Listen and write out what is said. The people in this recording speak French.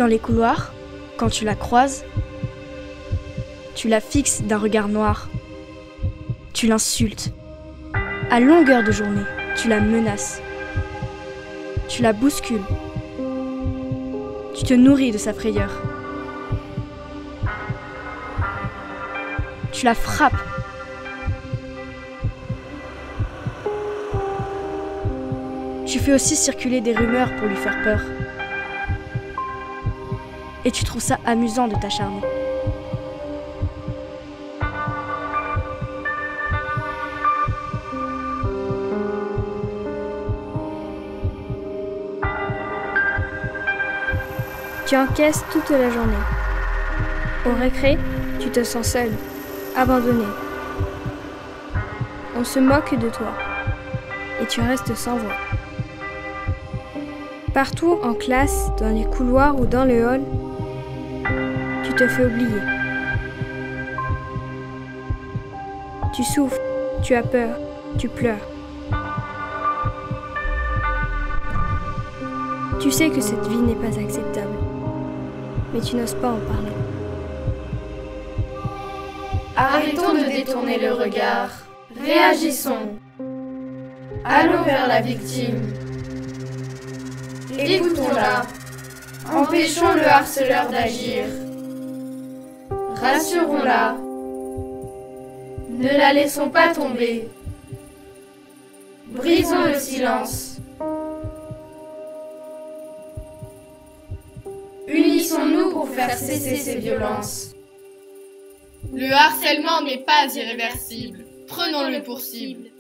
Dans les couloirs, quand tu la croises, tu la fixes d'un regard noir. Tu l'insultes. À longueur de journée, tu la menaces. Tu la bouscules. Tu te nourris de sa frayeur. Tu la frappes. Tu fais aussi circuler des rumeurs pour lui faire peur. Et tu trouves ça amusant de t'acharner. Tu encaisses toute la journée. Au récré, tu te sens seul, abandonné. On se moque de toi et tu restes sans voix. Partout en classe, dans les couloirs ou dans le hall, tu te fais oublier. Tu souffres, tu as peur, tu pleures. Tu sais que cette vie n'est pas acceptable, mais tu n'oses pas en parler. Arrêtons de détourner le regard. Réagissons. Allons vers la victime. Écoutons-la. Empêchons le harceleur d'agir. Rassurons-la. Ne la laissons pas tomber. Brisons le silence. Unissons-nous pour faire cesser ces violences. Le harcèlement n'est pas irréversible. Prenons-le pour cible.